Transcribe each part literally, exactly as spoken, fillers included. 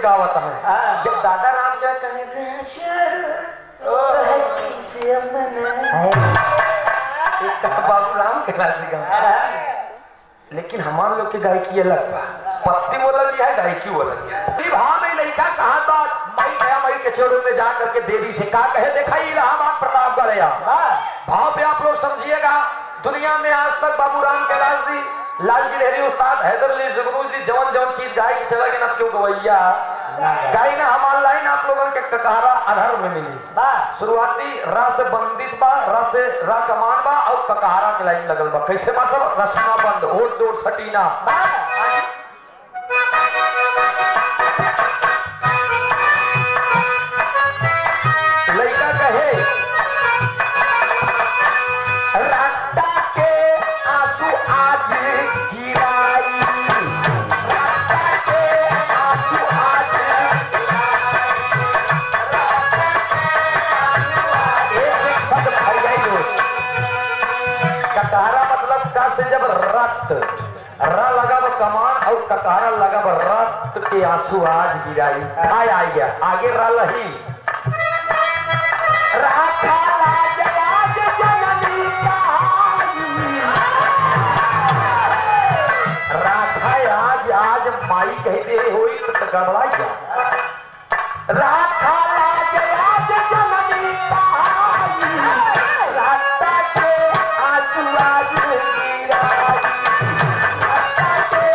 गावत है। जब दादा राम क्या कहे बाबू राम के राजी गा, लेकिन हमारे लोग की गायकी अलग बा। पत्ती बोलल है, गायकी बोलल है। भाव में लड़का कहा तो मई गया मई के चोरों में जा करके देवी से कहा कहे देखा इलाहाबाद प्रतापगढ़ या भाव पे आप लोग समझिएगा। दुनिया में आज तक बाबू राम कैलाश जी, लालजी लहरी, उस्ताद हैदर अली जुगनू जी जवन जवन चीज गाय की चला के ना क्यों गवैया गाय ना हमार लाइन आप लोगों के ककारा आधार में मिली। शुरुआती रा से बंदिश बा, रा से रा कमान बा और ककारा के लाइन लगल बा। कैसे बा सब रसना बंद ओट जोड़ सटीना लड़का कहे रास्ता के आंसू आज गिराई, रास्ता के आंसू आज ककारा मतलब का से जब रक्त रा लगा वो कमान और ककारा लगा वो रक्त के आंसू आज गिराई। आय आ गया आगे रा लही आज आज माई कहते हुई तो गड़बड़ा गया। राधा लाज आज जननी कहाई, राधा के आंसू आज गिराई, राधा के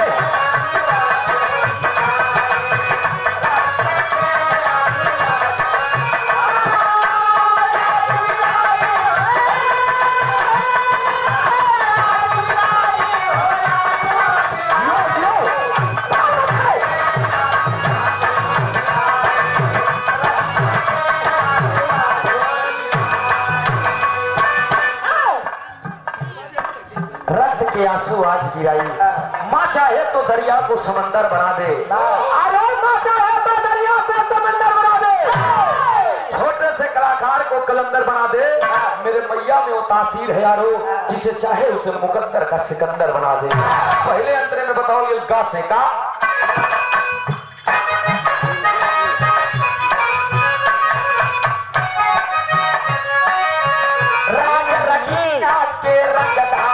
आंसू आज गिराई। माँ चाहे तो दरिया को समंदर बना दे, अरे माँ चाहे तो दरिया को समंदर बना दे, छोटे से कलाकार को कलंदर बना दे। मेरे मैया में वो तासीर है यारो, जिसे चाहे उसे मुकद्दर का सिकंदर बना दे। पहले अंतरे में बताओ ये गा से का रंग रंगीना के रंगदार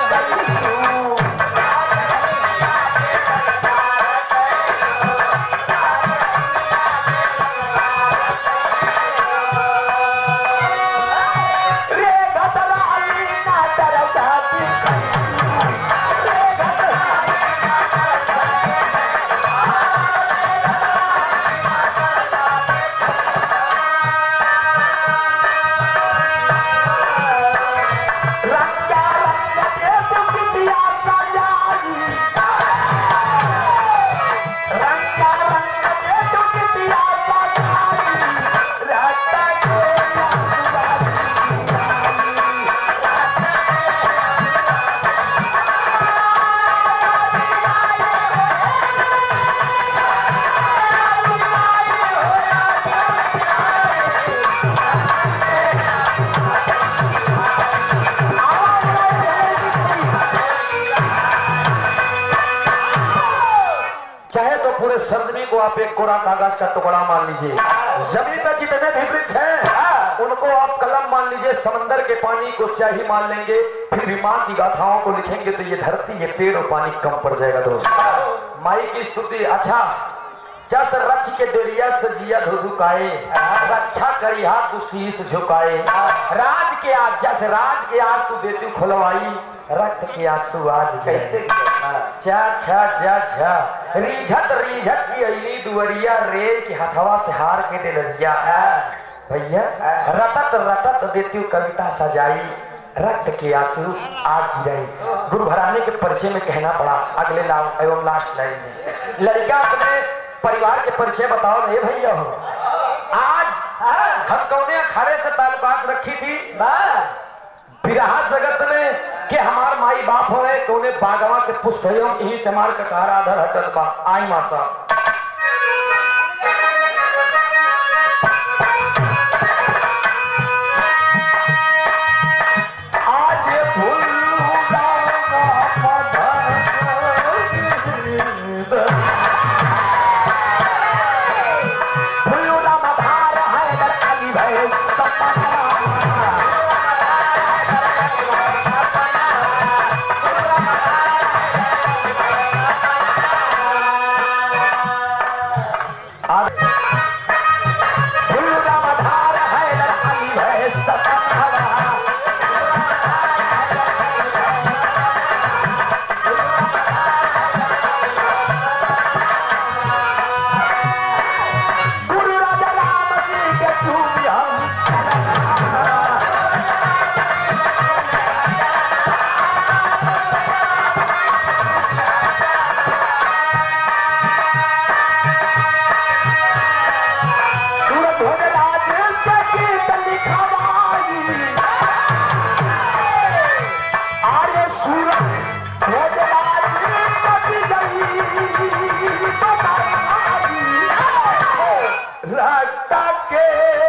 सर्जनी को आप एक कोरा कागज का टुकड़ा मान लीजिए, जमीन पर जितने भी वृक्ष हैं उनको आप कलम मान लीजिए, समंदर के पानी को स्याही मान लेंगे, फिर भी माँ की गाथाओं को लिखेंगे तो ये धरती ये पेड़ और पानी कम पड़ जाएगा। दोस्त माई की स्तुति अच्छा जस रच के देरिया सजिया धुधुकाए, रक्षा करी हाथ तू शीश झुकाए, राज के आज जस राज के आज तू देती खुलवाई, रक्त के आंसू आज कैसे चा छा जा झा रीझत रीझत की अली दुवरिया रेल की हथवा से हार के दे लजिया। भैया रटत रटत देती कविता सजाई, रक्त के आंसू आज गिराई। गुरु घराने के परिचय में कहना पड़ा अगले लाभ एवं लास्ट लाइन में। लड़का अपने परिवार के परिचय बताओ नहीं भैया हो। आज हम कौने अखाड़े से ताल्लुकात रखी थी विराह जगत में कि हमार माई बाप हो रहे कौने बागवा के पुष्प यही से हमार ककार आधर हटत बा। आई माता लगता के